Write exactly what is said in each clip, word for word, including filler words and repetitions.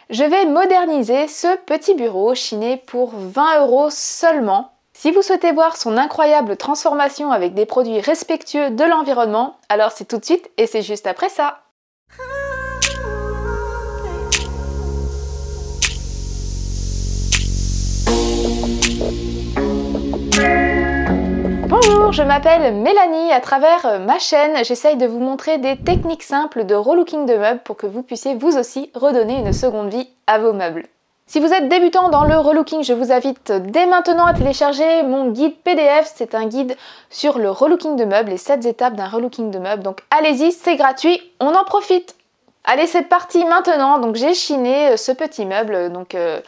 Je vais moderniser ce petit bureau chiné pour vingt euros seulement. Si vous souhaitez voir son incroyable transformation avec des produits respectueux de l'environnement, alors c'est tout de suite et c'est juste après ça. Bonjour, je m'appelle Mélanie. À travers ma chaîne, j'essaye de vous montrer des techniques simples de relooking de meubles pour que vous puissiez vous aussi redonner une seconde vie à vos meubles. Si vous êtes débutant dans le relooking, je vous invite dès maintenant à télécharger mon guide P D F. C'est un guide sur le relooking de meubles, les sept étapes d'un relooking de meubles. Donc allez-y, c'est gratuit, on en profite. Allez, c'est parti maintenant. Donc j'ai chiné ce petit meuble donc euh,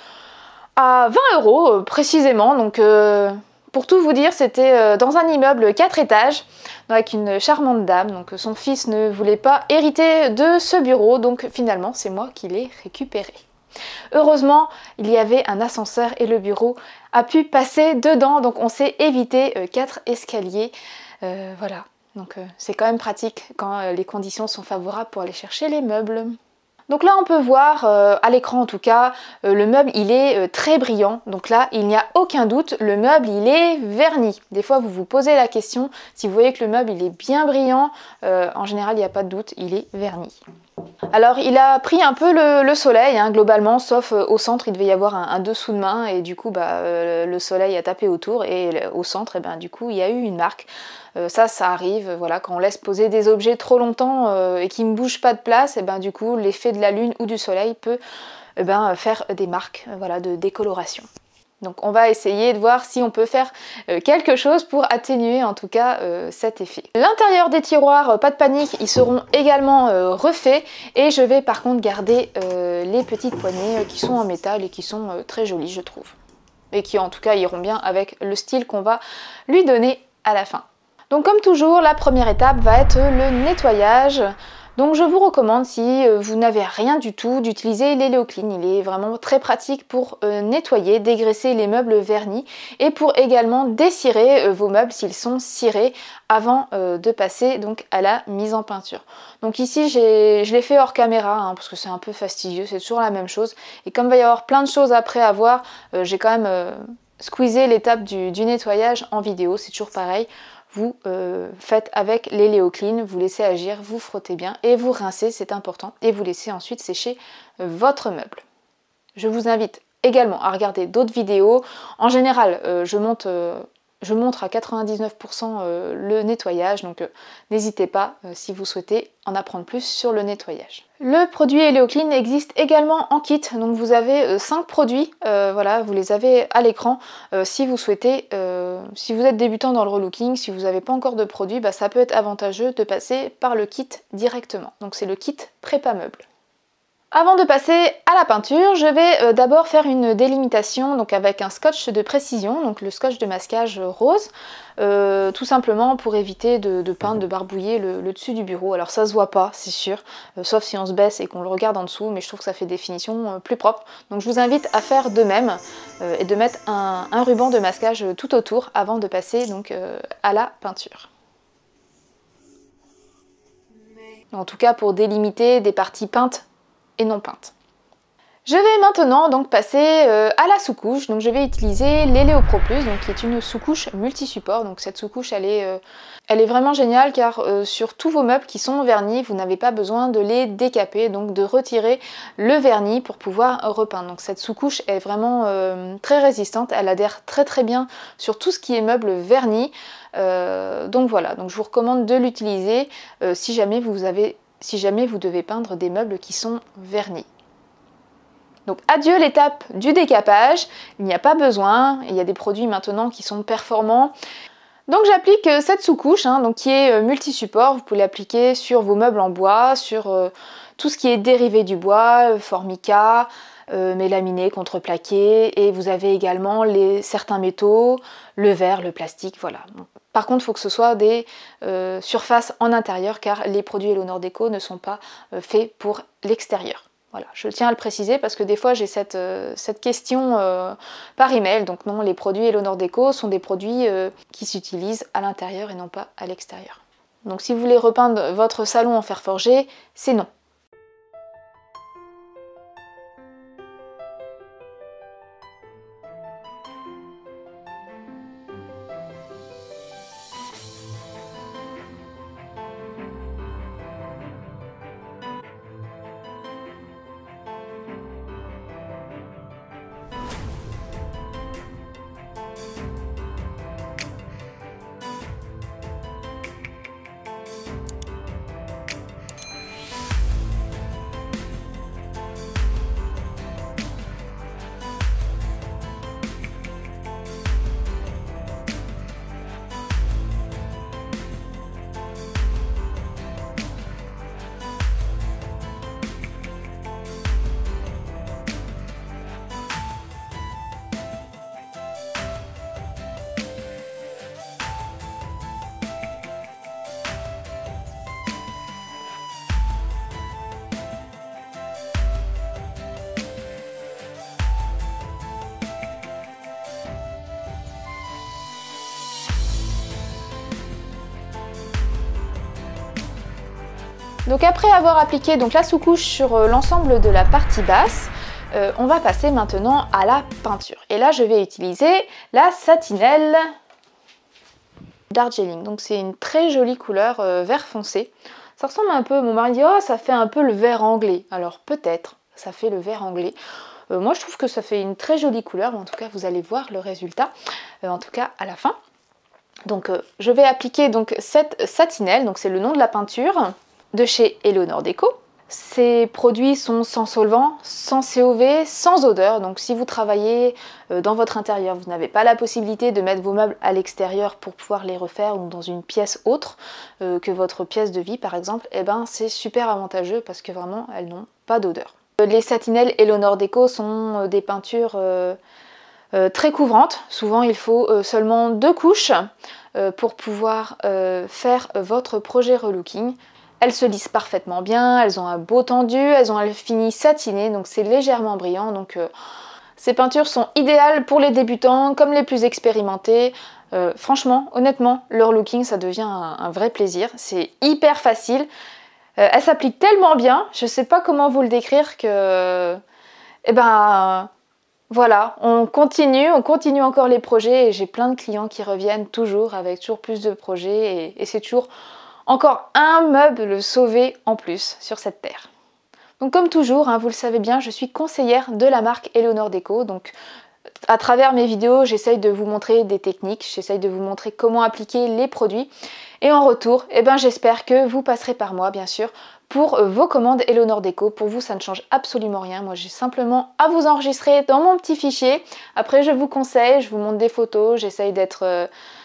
à vingt euros euh, précisément. Donc euh, pour tout vous dire, c'était euh, dans un immeuble quatre étages avec une charmante dame. Donc son fils ne voulait pas hériter de ce bureau, donc finalement c'est moi qui l'ai récupéré. Heureusement, il y avait un ascenseur et le bureau a pu passer dedans, donc on s'est évité euh, quatre escaliers. Euh, voilà, donc euh, c'est quand même pratique quand euh, les conditions sont favorables pour aller chercher les meubles. Donc là on peut voir, euh, à l'écran en tout cas, euh, le meuble il est euh, très brillant. Donc là il n'y a aucun doute, le meuble il est verni. Des fois vous vous posez la question, si vous voyez que le meuble il est bien brillant, euh, en général il n'y a pas de doute, il est verni. Alors il a pris un peu le, le soleil hein, globalement, sauf euh, au centre il devait y avoir un, un dessous de main et du coup bah, euh, le soleil a tapé autour et au centre et ben, du coup il y a eu une marque. Euh, ça ça arrive, voilà, quand on laisse poser des objets trop longtemps euh, et qui ne bougent pas de place, et ben, du coup l'effet de la lune ou du soleil peut eh ben, faire des marques euh, voilà, de décoloration. Donc on va essayer de voir si on peut faire euh, quelque chose pour atténuer en tout cas euh, cet effet. L'intérieur des tiroirs, euh, pas de panique, ils seront également euh, refaits et je vais par contre garder euh, les petites poignées euh, qui sont en métal et qui sont euh, très jolies je trouve. Et qui en tout cas iront bien avec le style qu'on va lui donner à la fin. Donc comme toujours, la première étape va être le nettoyage. Donc je vous recommande, si vous n'avez rien du tout, d'utiliser l'Eleoclean. Il est vraiment très pratique pour euh, nettoyer, dégraisser les meubles vernis et pour également descirer euh, vos meubles s'ils sont cirés avant euh, de passer donc à la mise en peinture. Donc ici je l'ai fait hors caméra hein, parce que c'est un peu fastidieux, c'est toujours la même chose. Et comme il va y avoir plein de choses après à voir, euh, j'ai quand même euh, squeezé l'étape du, du nettoyage en vidéo, c'est toujours pareil. Vous euh, faites avec l'Eleoclean, vous laissez agir, vous frottez bien et vous rincez, c'est important, et vous laissez ensuite sécher euh, votre meuble. Je vous invite également à regarder d'autres vidéos. En général, euh, je, monte, euh, je montre à quatre-vingt-dix-neuf pour cent euh, le nettoyage, donc euh, n'hésitez pas euh, si vous souhaitez en apprendre plus sur le nettoyage. Le produit Eleoclean existe également en kit, donc vous avez euh, cinq produits, euh, voilà, vous les avez à l'écran. Euh, si vous souhaitez, euh, si vous êtes débutant dans le relooking, si vous n'avez pas encore de produit, bah, ça peut être avantageux de passer par le kit directement. Donc c'est le kit prépa meuble. Avant de passer à la peinture, je vais euh, d'abord faire une délimitation donc avec un scotch de précision, donc le scotch de masquage rose, euh, tout simplement pour éviter de, de peindre, de barbouiller le, le dessus du bureau. Alors ça se voit pas, c'est sûr, euh, sauf si on se baisse et qu'on le regarde en dessous, mais je trouve que ça fait des finitions euh, plus propres. Donc je vous invite à faire de même euh, et de mettre un, un ruban de masquage tout autour avant de passer donc euh, à la peinture. En tout cas pour délimiter des parties peintes et non peinte. Je vais maintenant donc passer euh, à la sous-couche. Donc je vais utiliser l'Eleopro Plus, donc qui est une sous-couche multi-support. Donc cette sous-couche elle est, euh, elle est vraiment géniale car euh, sur tous vos meubles qui sont vernis, vous n'avez pas besoin de les décaper, donc de retirer le vernis pour pouvoir repeindre. Donc cette sous-couche est vraiment euh, très résistante, elle adhère très très bien sur tout ce qui est meuble vernis. Euh, donc voilà, donc je vous recommande de l'utiliser euh, si jamais vous avez si jamais vous devez peindre des meubles qui sont vernis. Donc adieu l'étape du décapage, il n'y a pas besoin, il y a des produits maintenant qui sont performants. Donc j'applique cette sous-couche hein, donc qui est multi-support, vous pouvez l'appliquer sur vos meubles en bois, sur euh, tout ce qui est dérivé du bois, formica, euh, mélaminé, contreplaqué, et vous avez également les, certains métaux, le verre, le plastique, voilà. Par contre, il faut que ce soit des euh, surfaces en intérieur car les produits Eleonore Déco ne sont pas euh, faits pour l'extérieur. Voilà, je tiens à le préciser parce que des fois j'ai cette, euh, cette question euh, par email. Donc non, les produits Eleonore Déco sont des produits euh, qui s'utilisent à l'intérieur et non pas à l'extérieur. Donc si vous voulez repeindre votre salon en fer forgé, c'est non. Donc après avoir appliqué donc la sous-couche sur euh, l'ensemble de la partie basse, euh, on va passer maintenant à la peinture. Et là je vais utiliser la Satinelle Darjeeling. Donc c'est une très jolie couleur euh, vert foncé. Ça ressemble un peu, mon mari dit oh ça fait un peu le vert anglais. Alors peut-être, ça fait le vert anglais. Euh, moi je trouve que ça fait une très jolie couleur, en tout cas vous allez voir le résultat, euh, en tout cas à la fin. Donc euh, je vais appliquer donc cette Satinelle, donc c'est le nom de la peinture de chez Eleonore Deco. Ces produits sont sans solvant, sans C O V, sans odeur, donc si vous travaillez dans votre intérieur, vous n'avez pas la possibilité de mettre vos meubles à l'extérieur pour pouvoir les refaire ou dans une pièce autre euh, que votre pièce de vie par exemple, et eh ben c'est super avantageux parce que vraiment elles n'ont pas d'odeur. Les Satinelles Eleonore Deco sont des peintures euh, euh, très couvrantes, souvent il faut euh, seulement deux couches euh, pour pouvoir euh, faire votre projet relooking. Elles se lissent parfaitement bien, elles ont un beau tendu, elles ont un fini satiné, donc c'est légèrement brillant. Donc euh, ces peintures sont idéales pour les débutants comme les plus expérimentés. Euh, franchement, honnêtement, le relooking ça devient un, un vrai plaisir. C'est hyper facile. Euh, elles s'appliquent tellement bien, je sais pas comment vous le décrire que... Eh ben... Voilà, on continue, on continue encore les projets et j'ai plein de clients qui reviennent toujours avec toujours plus de projets et, et c'est toujours... Encore un meuble sauvé en plus sur cette terre. Donc comme toujours, hein, vous le savez bien, je suis conseillère de la marque Eleonore Deco. Donc à travers mes vidéos, j'essaye de vous montrer des techniques, j'essaye de vous montrer comment appliquer les produits. Et en retour, eh ben, j'espère que vous passerez par moi, bien sûr, pour vos commandes Eleonore Deco. Pour vous, ça ne change absolument rien. Moi, j'ai simplement à vous enregistrer dans mon petit fichier. Après, je vous conseille, je vous montre des photos, j'essaye d'être... Euh,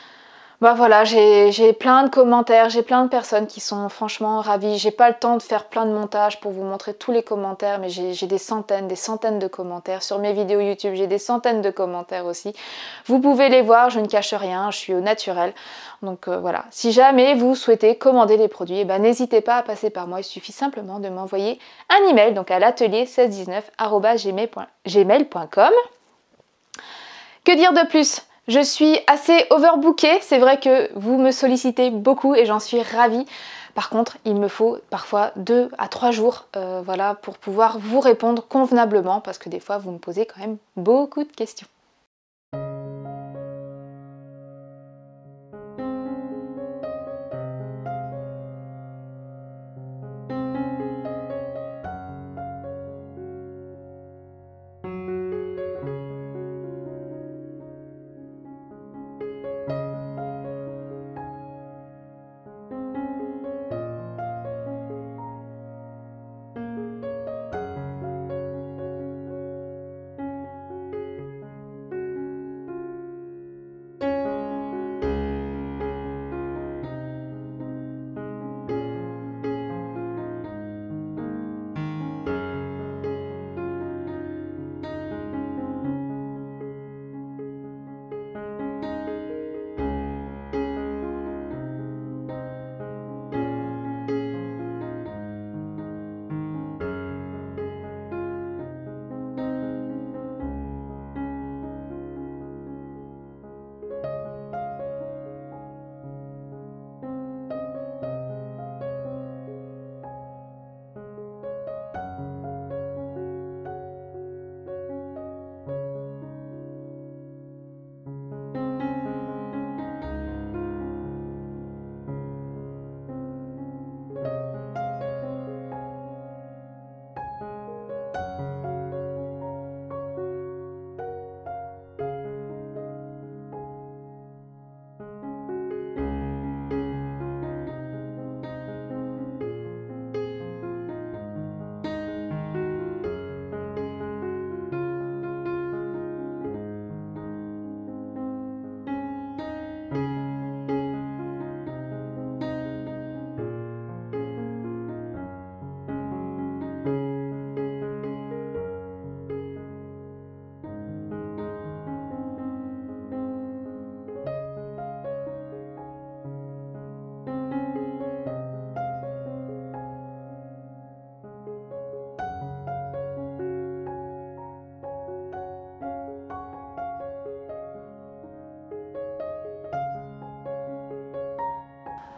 Bah voilà, j'ai plein de commentaires, j'ai plein de personnes qui sont franchement ravies. J'ai pas le temps de faire plein de montages pour vous montrer tous les commentaires, mais j'ai des centaines, des centaines de commentaires. Sur mes vidéos YouTube, j'ai des centaines de commentaires aussi. Vous pouvez les voir, je ne cache rien, je suis au naturel. Donc euh, voilà, si jamais vous souhaitez commander les produits, eh ben, n'hésitez pas à passer par moi. Il suffit simplement de m'envoyer un email donc à l'atelier mille six cent dix-neuf arobase gmail point com. Que dire de plus ? Je suis assez overbookée, c'est vrai que vous me sollicitez beaucoup et j'en suis ravie. Par contre, il me faut parfois deux à trois jours euh, voilà, pour pouvoir vous répondre convenablement parce que des fois vous me posez quand même beaucoup de questions.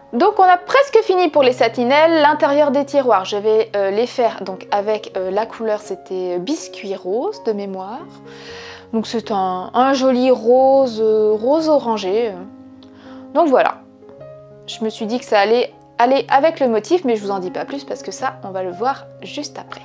Donc on a presque fini pour les satinelles. L'intérieur des tiroirs, je vais euh, les faire donc avec euh, la couleur, c'était biscuit rose de mémoire. Donc c'est un, un joli rose, euh, rose orangé. Donc voilà, je me suis dit que ça allait aller avec le motif, mais je vous en dis pas plus parce que ça, on va le voir juste après.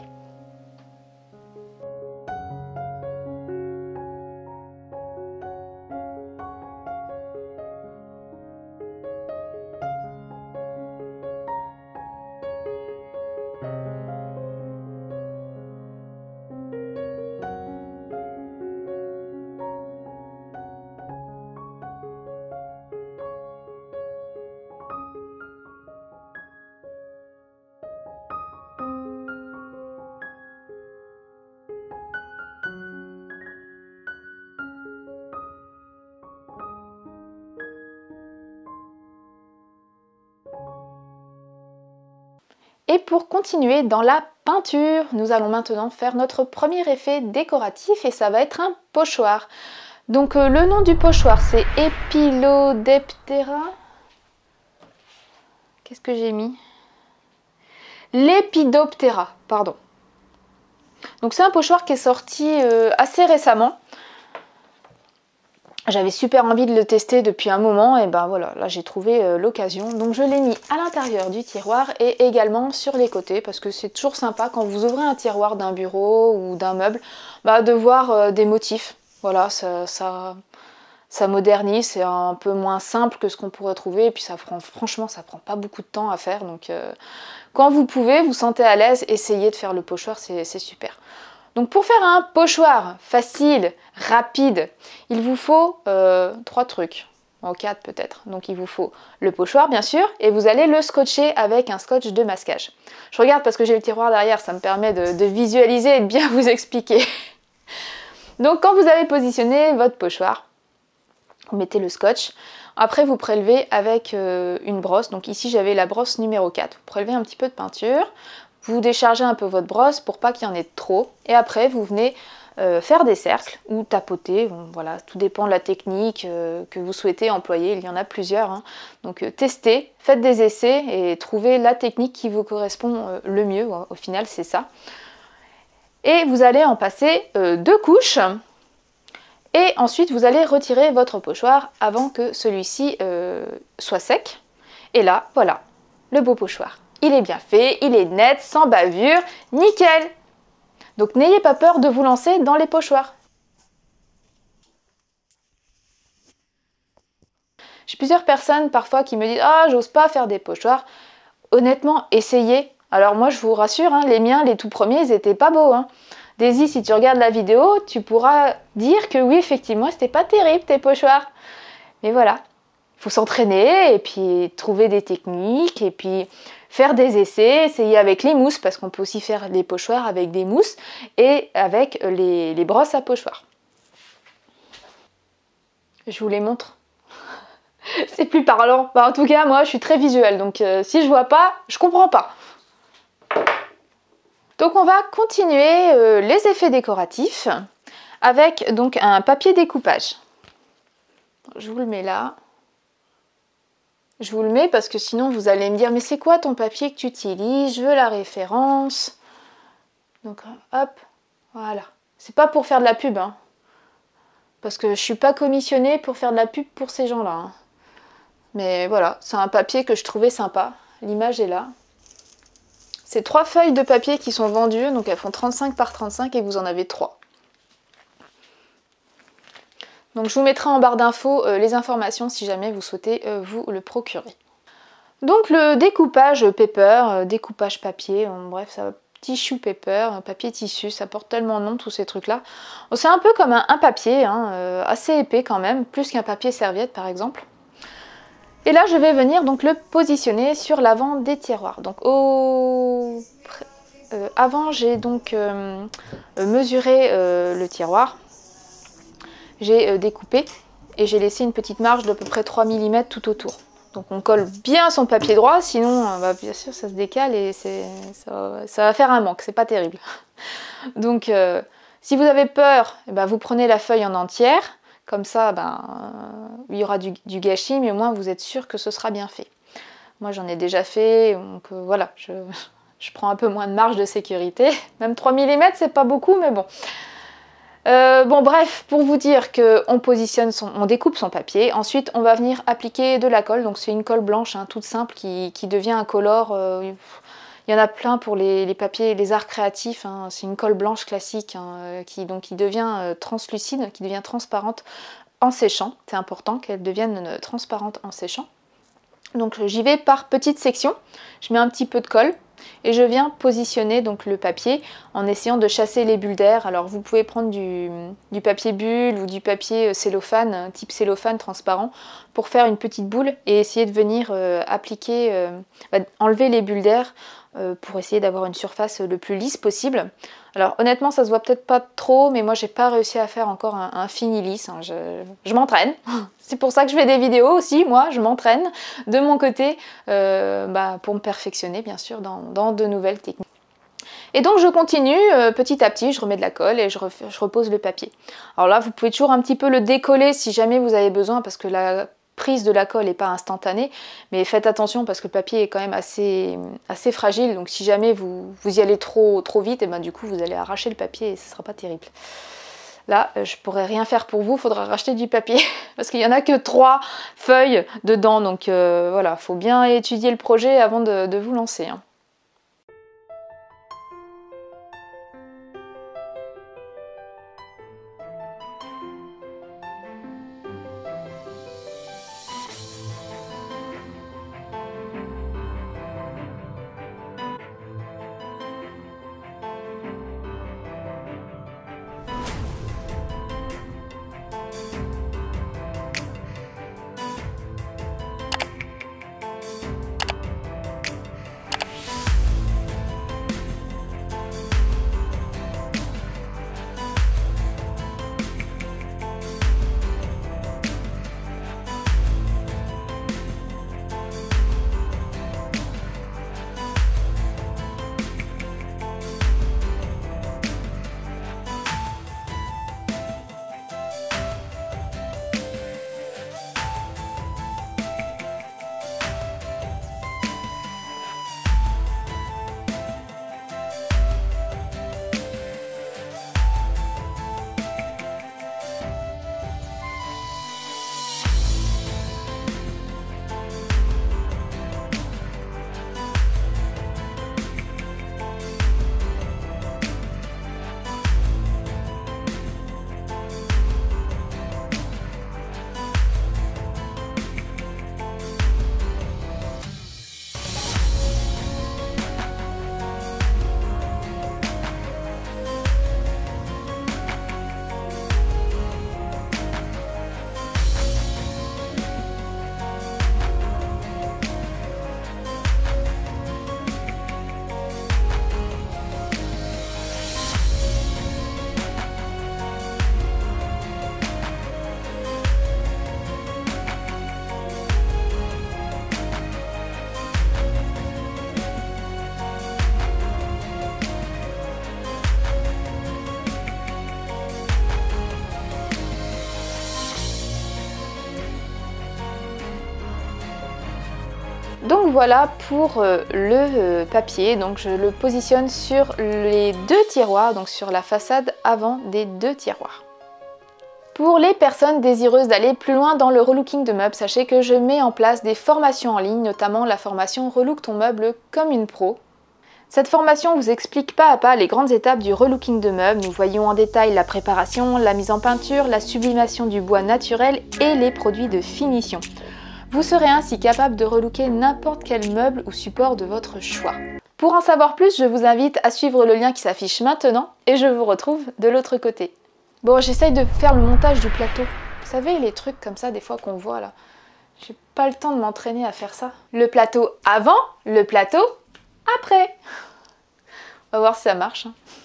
Et pour continuer dans la peinture, nous allons maintenant faire notre premier effet décoratif et ça va être un pochoir. Donc euh, le nom du pochoir c'est Epilodeptera. Qu'est-ce que j'ai mis? Lepidoptera, pardon. Donc c'est un pochoir qui est sorti euh, assez récemment. J'avais super envie de le tester depuis un moment et ben voilà, là j'ai trouvé euh, l'occasion. Donc je l'ai mis à l'intérieur du tiroir et également sur les côtés parce que c'est toujours sympa quand vous ouvrez un tiroir d'un bureau ou d'un meuble, bah, de voir euh, des motifs. Voilà, ça, ça, ça modernise, c'est un peu moins simple que ce qu'on pourrait trouver et puis ça prend, franchement ça prend pas beaucoup de temps à faire. Donc euh, quand vous pouvez, vous sentez à l'aise, essayez de faire le pochoir, c'est super. Donc pour faire un pochoir facile, rapide, il vous faut euh, trois trucs, en quatre peut-être. Donc il vous faut le pochoir bien sûr, et vous allez le scotcher avec un scotch de masquage. Je regarde parce que j'ai le tiroir derrière, ça me permet de, de visualiser et de bien vous expliquer. Donc quand vous avez positionné votre pochoir, vous mettez le scotch. Après vous prélevez avec euh, une brosse, donc ici j'avais la brosse numéro quatre. Vous prélevez un petit peu de peinture. Vous déchargez un peu votre brosse pour pas qu'il y en ait trop. Et après, vous venez euh, faire des cercles ou tapoter. Bon, voilà, tout dépend de la technique euh, que vous souhaitez employer. Il y en a plusieurs. Hein. Donc euh, testez, faites des essais et trouvez la technique qui vous correspond euh, le mieux. Au final, c'est ça. Et vous allez en passer euh, deux couches. Et ensuite, vous allez retirer votre pochoir avant que celui-ci euh, soit sec. Et là, voilà, le beau pochoir. Il est bien fait, il est net, sans bavure, nickel! Donc n'ayez pas peur de vous lancer dans les pochoirs. J'ai plusieurs personnes parfois qui me disent « Ah, j'ose pas faire des pochoirs ». Honnêtement, essayez. Alors moi, je vous rassure, hein, les miens, les tout premiers, ils n'étaient pas beaux. Hein. Daisy, si tu regardes la vidéo, tu pourras dire que oui, effectivement, c'était pas terrible tes pochoirs. Mais voilà, il faut s'entraîner et puis trouver des techniques et puis faire des essais, essayer avec les mousses parce qu'on peut aussi faire des pochoirs avec des mousses et avec les, les brosses à pochoir. Je vous les montre. C'est plus parlant. Bah, en tout cas, moi, je suis très visuelle, donc euh, si je vois pas, je comprends pas. Donc on va continuer euh, les effets décoratifs avec donc un papier découpage. Je vous le mets là. Je vous le mets parce que sinon vous allez me dire mais c'est quoi ton papier que tu utilises? Je veux la référence. Donc hop, voilà. C'est pas pour faire de la pub, hein. Parce que je suis pas commissionnée pour faire de la pub pour ces gens-là. Hein. Mais voilà, c'est un papier que je trouvais sympa. L'image est là. C'est trois feuilles de papier qui sont vendues, donc elles font trente-cinq par trente-cinq et vous en avez trois. Donc je vous mettrai en barre d'infos euh, les informations si jamais vous souhaitez euh, vous le procurer. Donc le découpage paper, euh, découpage papier, en bref, ça tissue paper, papier tissu, ça porte tellement de nom tous ces trucs là. C'est un peu comme un, un papier, hein, euh, assez épais quand même, plus qu'un papier serviette par exemple. Et là je vais venir donc le positionner sur l'avant des tiroirs. Donc au... Euh, avant j'ai donc euh, mesuré euh, le tiroir. J'ai découpé et j'ai laissé une petite marge d'à peu près trois millimètres tout autour. Donc on colle bien son papier droit, sinon bah, bien sûr ça se décale et ça, ça va faire un manque, c'est pas terrible. Donc euh, si vous avez peur, eh ben, vous prenez la feuille en entière, comme ça ben, euh, il y aura du, du gâchis, mais au moins vous êtes sûr que ce sera bien fait. Moi j'en ai déjà fait, donc euh, voilà, je, je prends un peu moins de marge de sécurité. Même trois millimètres c'est pas beaucoup, mais bon. Euh, bon bref, pour vous dire qu'on positionne son, on découpe son papier, ensuite on va venir appliquer de la colle, donc c'est une colle blanche hein, toute simple qui, qui devient incolore. Euh, il y en a plein pour les, les papiers, les arts créatifs, hein, c'est une colle blanche classique hein, qui, donc, qui devient euh, translucide, qui devient transparente en séchant. C'est important qu'elle devienne euh, transparente en séchant. Donc j'y vais par petites sections, je mets un petit peu de colle et je viens positionner donc le papier en essayant de chasser les bulles d'air. Alors vous pouvez prendre du, du papier bulle ou du papier cellophane, type cellophane transparent, pour faire une petite boule et essayer de venir euh, appliquer, euh, bah, enlever les bulles d'air euh, pour essayer d'avoir une surface le plus lisse possible. Alors honnêtement ça se voit peut-être pas trop, mais moi j'ai pas réussi à faire encore un, un fini lisse, hein. je, je m'entraîne. C'est pour ça que je fais des vidéos aussi, moi je m'entraîne de mon côté euh, bah, pour me perfectionner bien sûr dans, dans de nouvelles techniques. Et donc je continue euh, petit à petit, je remets de la colle et je, refais, je repose le papier. Alors là vous pouvez toujours un petit peu le décoller si jamais vous avez besoin parce que la prise de la colle n'est pas instantanée, mais faites attention parce que le papier est quand même assez, assez fragile, donc si jamais vous, vous y allez trop, trop vite, et ben du coup vous allez arracher le papier et ce ne sera pas terrible. Là, je pourrais rien faire pour vous, il faudra racheter du papier parce qu'il n'y en a que trois feuilles dedans, donc euh, voilà, il faut bien étudier le projet avant de, de vous lancer. Hein. Donc voilà pour euh, le euh, papier, donc je le positionne sur les deux tiroirs, donc sur la façade avant des deux tiroirs. Pour les personnes désireuses d'aller plus loin dans le relooking de meubles, sachez que je mets en place des formations en ligne, notamment la formation Relook ton meuble comme une pro. Cette formation vous explique pas à pas les grandes étapes du relooking de meubles. Nous voyons en détail la préparation, la mise en peinture, la sublimation du bois naturel et les produits de finition. Vous serez ainsi capable de relooker n'importe quel meuble ou support de votre choix. Pour en savoir plus, je vous invite à suivre le lien qui s'affiche maintenant et je vous retrouve de l'autre côté. Bon, j'essaye de faire le montage du plateau. Vous savez, les trucs comme ça, des fois qu'on voit là. J'ai pas le temps de m'entraîner à faire ça. Le plateau avant, le plateau après. On va voir si ça marche.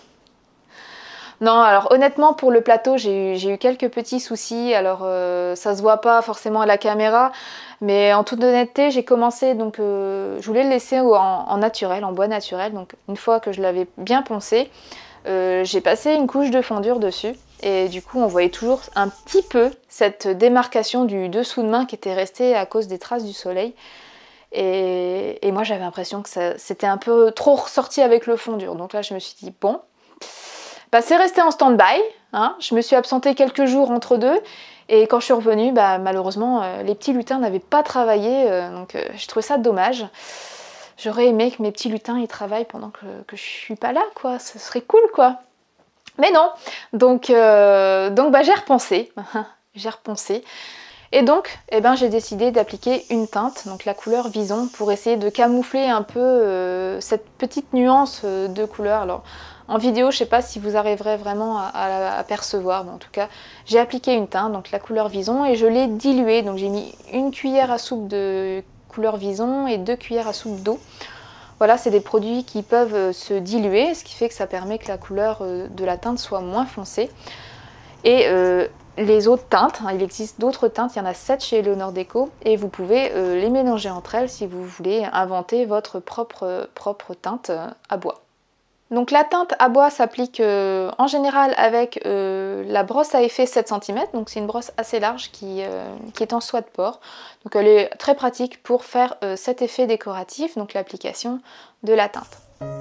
Non, alors honnêtement pour le plateau j'ai eu, j'ai eu quelques petits soucis, alors euh, ça se voit pas forcément à la caméra, mais en toute honnêteté j'ai commencé, donc euh, je voulais le laisser en, en naturel, en bois naturel, donc une fois que je l'avais bien poncé, euh, j'ai passé une couche de fondure dessus, et du coup on voyait toujours un petit peu cette démarcation du dessous de main qui était restée à cause des traces du soleil. Et, et moi j'avais l'impression que c'était un peu trop ressorti avec le fond dur. Donc là je me suis dit bon, bah, c'est resté en stand-by, hein. Je me suis absentée quelques jours entre deux. Et quand je suis revenue, bah, malheureusement euh, les petits lutins n'avaient pas travaillé. Euh, donc euh, j'ai trouvé ça dommage. J'aurais aimé que mes petits lutins ils travaillent pendant que, que je suis pas là, quoi. Ce serait cool, quoi. Mais non. Donc, euh, donc bah, j'ai repensé. j'ai repensé. Et donc, eh ben, j'ai décidé d'appliquer une teinte, donc la couleur Vison, pour essayer de camoufler un peu euh, cette petite nuance euh, de couleur. Alors, en vidéo, je sais pas si vous arriverez vraiment à, à, à percevoir, mais en tout cas, j'ai appliqué une teinte, donc la couleur Vison, et je l'ai diluée. Donc j'ai mis une cuillère à soupe de couleur Vison et deux cuillères à soupe d'eau. Voilà, c'est des produits qui peuvent se diluer, ce qui fait que ça permet que la couleur de la teinte soit moins foncée. Et euh, les autres teintes, hein, il existe d'autres teintes, il y en a sept chez Eleonore Deco, et vous pouvez euh, les mélanger entre elles si vous voulez inventer votre propre, propre teinte à bois. Donc la teinte à bois s'applique euh, en général avec euh, la brosse à effet sept centimètres, donc c'est une brosse assez large qui, euh, qui est en soie de porc. Donc elle est très pratique pour faire euh, cet effet décoratif, donc l'application de la teinte.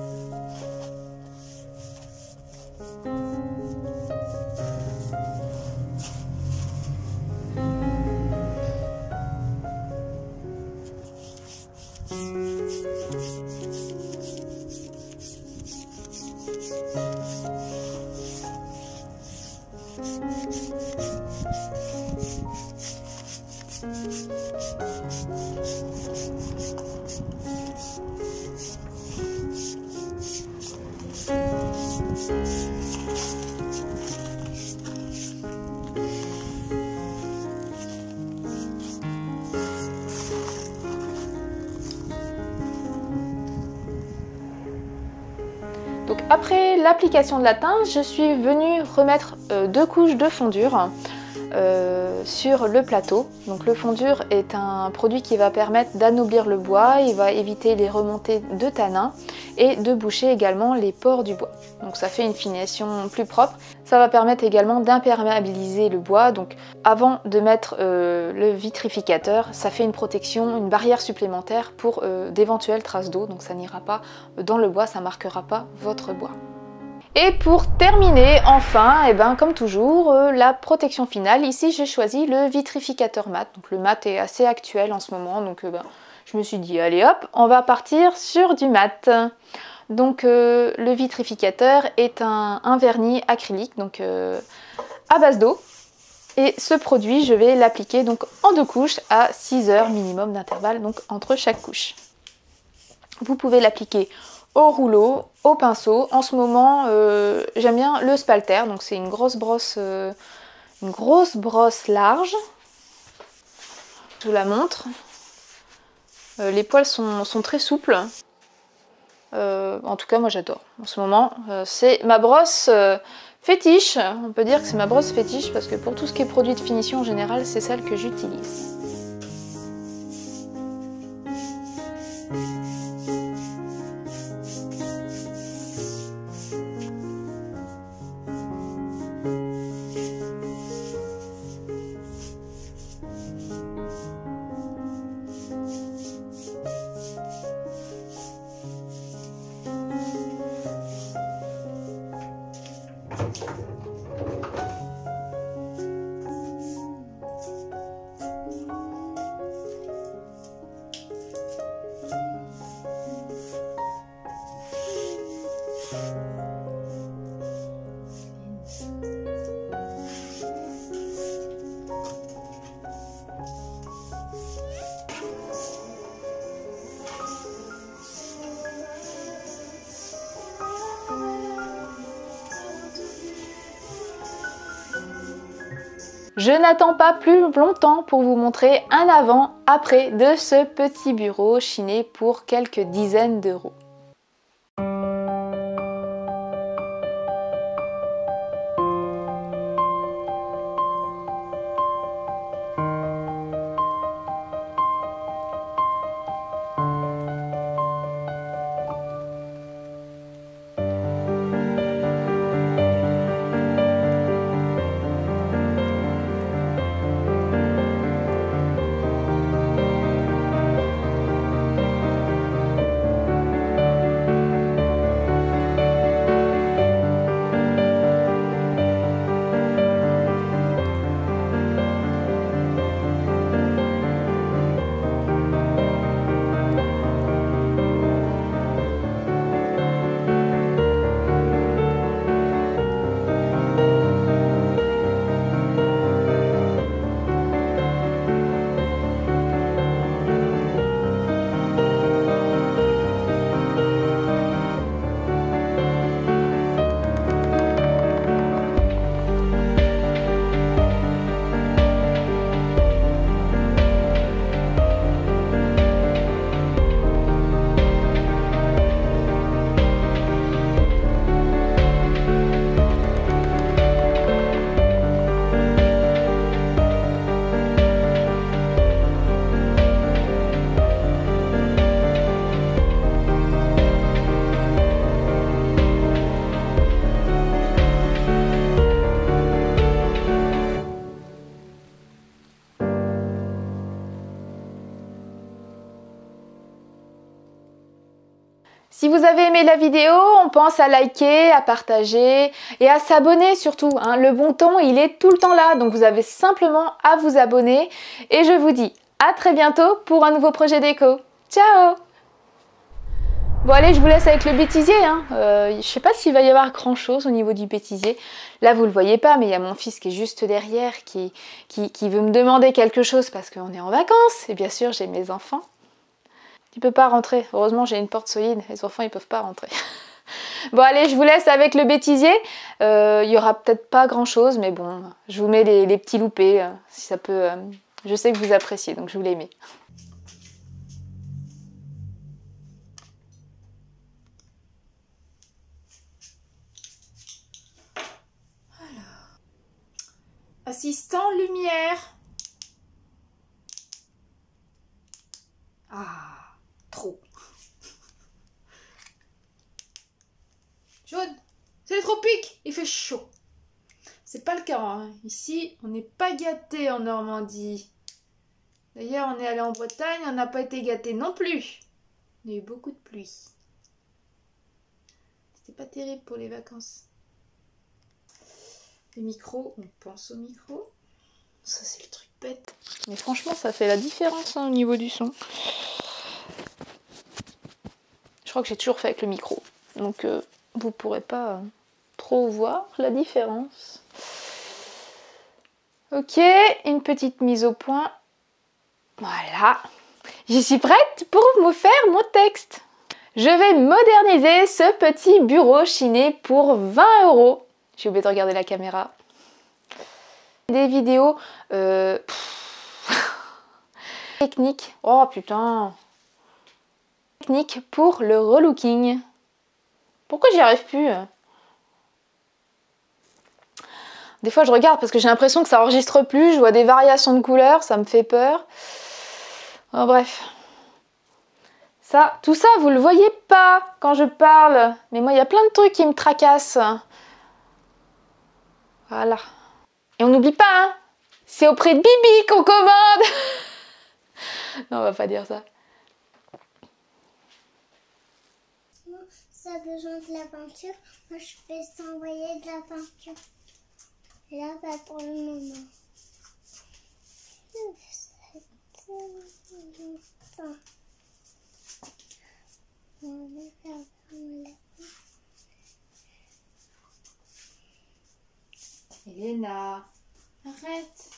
Donc après l'application de la teinte, je suis venue remettre euh, deux couches de fondure euh, sur le plateau. Donc le fondure est un produit qui va permettre d'anoblir le bois, il va éviter les remontées de tanin et de boucher également les pores du bois. Donc ça fait une finition plus propre. Ça va permettre également d'imperméabiliser le bois. Donc avant de mettre euh, le vitrificateur, ça fait une protection, une barrière supplémentaire pour euh, d'éventuelles traces d'eau. Donc ça n'ira pas dans le bois, ça marquera pas votre bois. Et pour terminer, enfin, et ben, comme toujours, euh, la protection finale. Ici, j'ai choisi le vitrificateur mat. Donc le mat est assez actuel en ce moment, donc euh, ben, je me suis dit, allez hop, on va partir sur du mat. Donc euh, le vitrificateur est un, un vernis acrylique, donc euh, à base d'eau. Et ce produit, je vais l'appliquer donc en deux couches à six heures minimum d'intervalle, donc entre chaque couche. Vous pouvez l'appliquer au rouleau, au pinceau. En ce moment, euh, j'aime bien le spalter, donc c'est une grosse brosse, euh, une grosse brosse large. Je vous la montre. Euh, les poils sont, sont très souples. Euh, en tout cas, moi j'adore. En ce moment, euh, c'est ma brosse euh, fétiche. On peut dire que c'est ma brosse fétiche parce que pour tout ce qui est produit de finition en général, c'est celle que j'utilise. Je n'attends pas plus longtemps pour vous montrer un avant-après de ce petit bureau chiné pour quelques dizaines d'euros. Si vous avez aimé la vidéo, on pense à liker, à partager et à s'abonner surtout, hein. Le bon ton, il est tout le temps là, donc vous avez simplement à vous abonner. Et je vous dis à très bientôt pour un nouveau projet déco. Ciao! Bon allez, je vous laisse avec le bêtisier, hein. Euh, je sais pas s'il va y avoir grand chose au niveau du bêtisier. Là vous le voyez pas, mais il y a mon fils qui est juste derrière, qui, qui, qui veut me demander quelque chose parce qu'on est en vacances. Et bien sûr j'ai mes enfants. Il peut pas rentrer, heureusement j'ai une porte solide, les enfants ils peuvent pas rentrer. Bon allez, je vous laisse avec le bêtisier. Euh, il y aura peut-être pas grand chose, mais bon, je vous mets les, les petits loupés, euh, si ça peut... Euh, je sais que vous appréciez, donc je vous les mets. Assistant lumière. Ah, trop. Jaune, c'est les tropiques, il fait chaud. C'est pas le cas, hein. Ici, on n'est pas gâté en Normandie. D'ailleurs, on est allé en Bretagne, on n'a pas été gâté non plus. On a eu beaucoup de pluie. C'était pas terrible pour les vacances. Les micros, on pense au micro. Ça, c'est le truc bête. Mais franchement, ça fait la différence hein, au niveau du son. Je crois que j'ai toujours fait avec le micro. Donc, euh, vous pourrez pas euh, trop voir la différence. Ok, une petite mise au point. Voilà. Je suis prête pour vous faire mon texte. Je vais moderniser ce petit bureau chiné pour vingt euros. J'ai oublié de regarder la caméra. Des vidéos euh... techniques. Oh putain. Technique pour le relooking. Pourquoi j'y arrive plus? Des fois je regarde parce que j'ai l'impression que ça enregistre plus. Je vois des variations de couleurs, ça me fait peur. Oh, bref. Ça, tout ça, vous le voyez pas quand je parle. Mais moi, il y a plein de trucs qui me tracassent. Voilà. Et on n'oublie pas, hein, c'est auprès de Bibi qu'on commande. Non, on va pas dire ça. Ça a besoin de la peinture. Moi, je peux t'envoyer de la peinture. Et là, pas pour le moment. Elena, arrête.